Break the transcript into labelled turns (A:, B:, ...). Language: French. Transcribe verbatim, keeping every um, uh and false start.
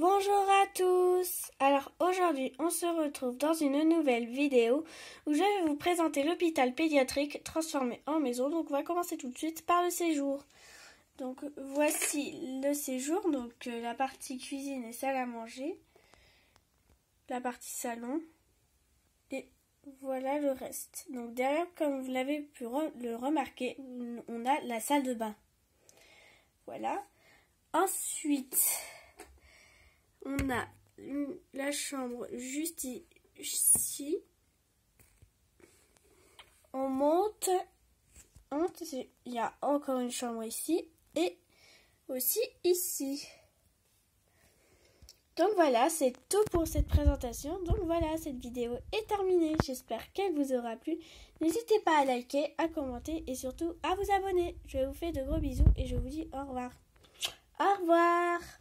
A: Bonjour à tous. Alors aujourd'hui on se retrouve dans une nouvelle vidéo où je vais vous présenter l'hôpital pédiatrique transformé en maison. Donc on va commencer tout de suite par le séjour. Donc voici le séjour, donc euh, la partie cuisine et salle à manger, la partie salon et voilà le reste. Donc derrière, comme vous l'avez pu re le remarquer, on a la salle de bain. Voilà. Ensuite, on a une, la chambre juste ici. On monte, on monte, il y a encore une chambre ici et aussi ici. Donc voilà, c'est tout pour cette présentation. Donc voilà, cette vidéo est terminée. J'espère qu'elle vous aura plu. N'hésitez pas à liker, à commenter et surtout à vous abonner. Je vous fais de gros bisous et je vous dis au revoir. Au revoir.